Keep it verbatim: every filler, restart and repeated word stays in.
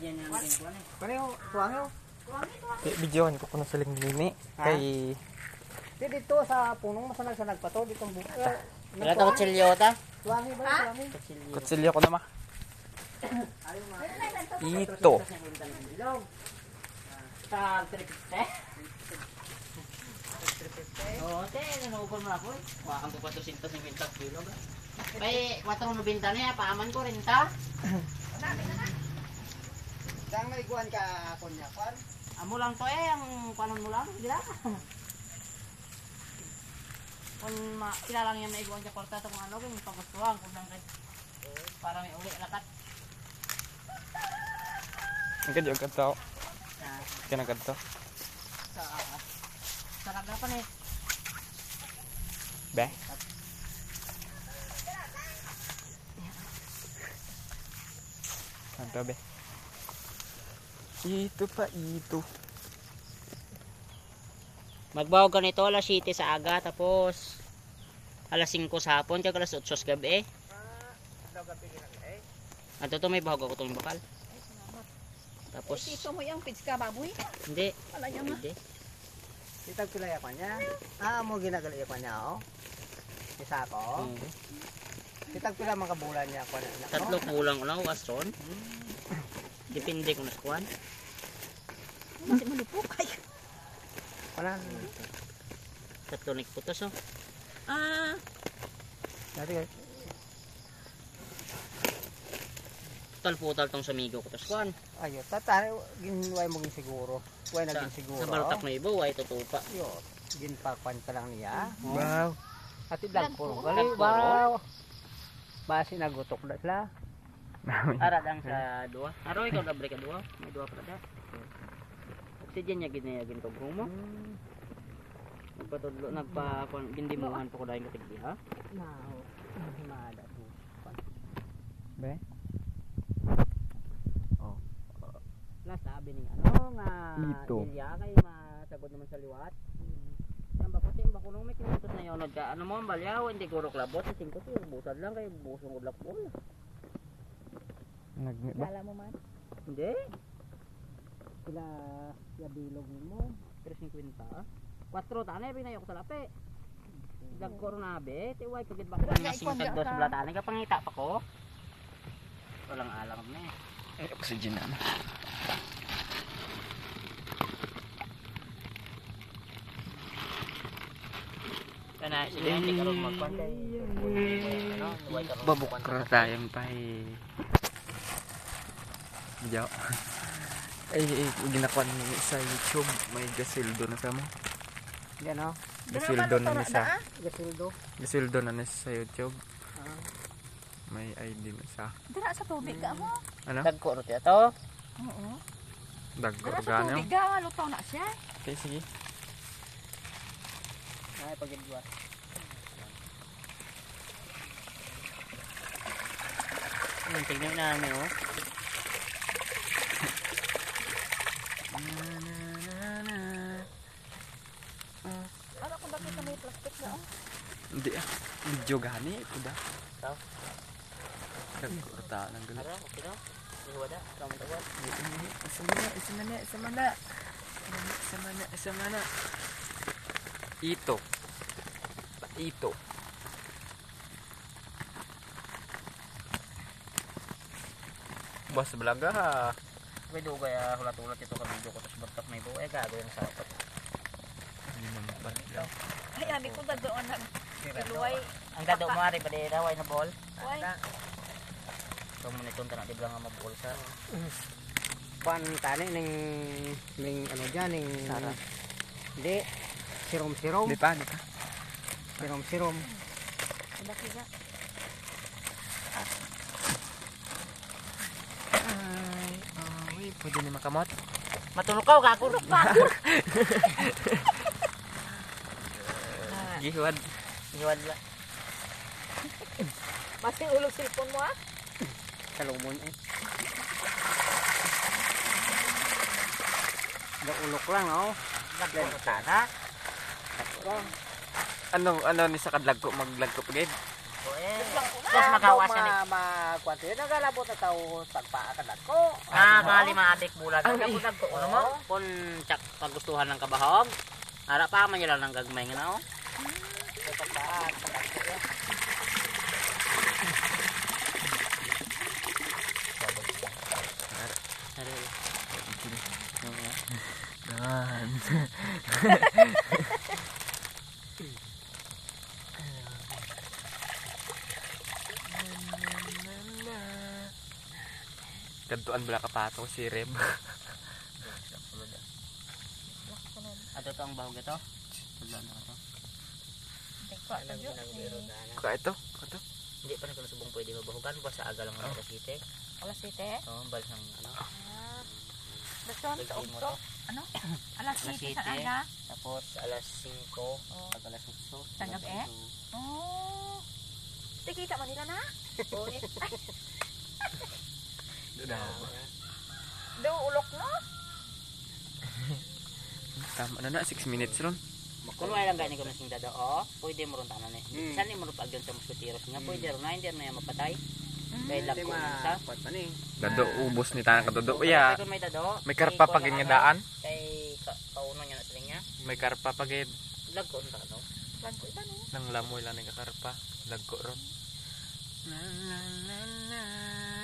Pareho, tuwangyo. Videohan ko kuno sa lingini kay Di dito sa punong masanag-sanag pa to ditong buka. Wala ta kutsilyo ta? Tuwangi ba tuwangi? kutsilyo ko na ma. Ito. Sa tripte. Oh, te, nanukol mo ako. Wakan ko pa to sinta cincuenta kilo ba? Bay, kwatro nobenta niya, paaman ko rin ta. Dang naiguan ka kunya kwan. Amo lang to eh, ang panon mo lang, gila. Kung ma kilala niya na iguan ka kwarta to kung ano, kung pagustuhan, kung lang kay para may uli lakat. Ang kadyo kadto. Ah, Kana kadto. sa sa nagapan eh. Be. Kanto be. Ito pa ito. Magbawag ka nito alas siyete sa aga, tapos alas singko sa hapon, kaya alas otso sa gabi eh. At ito may bahog ako itong bakal. Tapos, Ito mo yung pizza baboy. hindi. Wala niya nga. Hindi. Itag pilaya pa niya. Ah, mo ginagali pa niya oh. Isa ko. Hmm. Itag pila mga bulan niya kwan. Tatlo kulang ulang wasron. Depende kung naskuan. Masih malupok. Ay. Kana. Tatlo nagputos oh. Ah, Dati guys. Putal-putal tong samigo ko taskuan. Ayo, tatari ginway mo gin siguro. Way na Sa, gin siguro. sa baltak na ibo, ay tutupa. Yo, ginpakwan pa lang niya. Wow. At idlag po. Dagko. Gali, Dagko, wow. Basi nagutok na sila. Ara lang sa duwa. Aro ikaw dabre ka duwa. May duwa pala da. Oxygen niya ginayagin to grumo. Nagpatudlo, nagpa gindimuhan pa ko dahil katigdi ha. Now, himada po. Be. Last sabi ning ano nga Ito. Ilya kay masagod naman sa liwat. Yan ba puti ba kunong may kinutos na yun ka ano mo ang balyaw hindi ko klabot sa singko to busad lang kay busong udlak po. Nagmi ba? lala mo man. Hindi. Sila ya bilog mo. tres cincuenta. Kwatro tanay pinayo ko sa lape. Dag ko na be, tiway kagid ba Wala, nga ipon singkag di dos ka. blatane ka pangita pa ko. Walang alam na eh. Ay, oxygen na. Kana sige hindi karon magkuan kay ano, tiway karon. Babuk ra tayong pay. Diyo. Ay, ay ginakuan mo sa YouTube, may gasildo na sa mo. Yan oh. Gasildo na ni sa. Gasildo. Gasildo na ni sa YouTube. May I D na sa. Dira sa tubig ka mo. Ano? Dag ko ro ti ato. Oo. Daggo Dira sa organo. tubig ka, lutaw na siya. Okay, sige. Ay pagidwa. Yung tignan namin oh. Ano kung bakit na may plastic na oh? Hindi ah. Video gani ito ba? Tao. Daggo ta lang gali. Ara, okay na. Iwada, kamu tawad. Isa mana, isa mana, isa mana. Isa mana, isa mana. Ito. Ito. Bos belaga ha. May dugay ah, hulat-hulat ito kami dito ko tapos batak may buhay gago yung sapat. Hindi naman pa nila. Ay, abi ko dadoon nag iluway. Ang dado mo ari pa di daw ay na ball. Why? So mo nitong tanak di blang nga mabol sa. Kwan tani ning ning ano diyan ning Sara. Hindi. Sirom-sirom. Di pa, di pa. Sirom-sirom. Bakit ka? Ay, oh, uy, pwede ni makamot. Matunukaw gago. Bago. Gihuad. Iwad la. Basta ulog cellphone mo ah. Salumon eh. Ulok lang oh. Nagko sana. Ano, ano ni sa kadlag ko, maglag ko pagid. So eh. Lang ko Tapos magawas ka ni. Magkwanto yun, nagalabot na tao tagpaakan ko. Ah, kali maadik bulan. Ay, Ang bulag ko ano mo? Kung tsak pagustuhan ng kabahog. Ara pa man yun lang gagmay nga na oh. Tagpaan, tagpaan ko. Dan. Kantuan bala kapato si Rem. Ato to ang bahog ito. Wala na ito. Ka ito, ito. Hindi pa na kung subong pwede mabahugan. Basta aga lang ang alas site. Alas site. Oo, balis ng ano. Ah. Dason sa Lagyan mo ugto. to. Ano? Alas Alas site sa site. aga. Tapos alas singko. Oh. Pag alas singko. Sa gabi? Oh. Tikita man nila na. Oo eh. Do ulok no? Tama na na, six minutes ron. Kung wala lang ganyan ko na sing dado, oh, pwede mo ron tanan eh. Hmm. Saan mo ron pagyan sa musketiros niya? Hmm. Pwede ron na, hindi ron na yung mapatay. Kaya Hindi lako na sa. makwat pa ni. Dado ubos ni tanang kadodo. Uya, Kung may dado, may karpa kay pag kuwan nga na daan. agad, Kay ka- kauno niya na sila niya. May karpa pag Lagko na ano. Lagko ita no. nang lamoy lang ng karpa. Lagko ron. Na na na na.